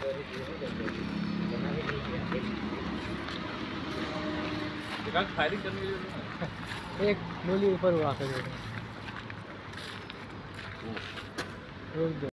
Firing करने के लिए एक गोली ऊपर हुआ कर रुक दो।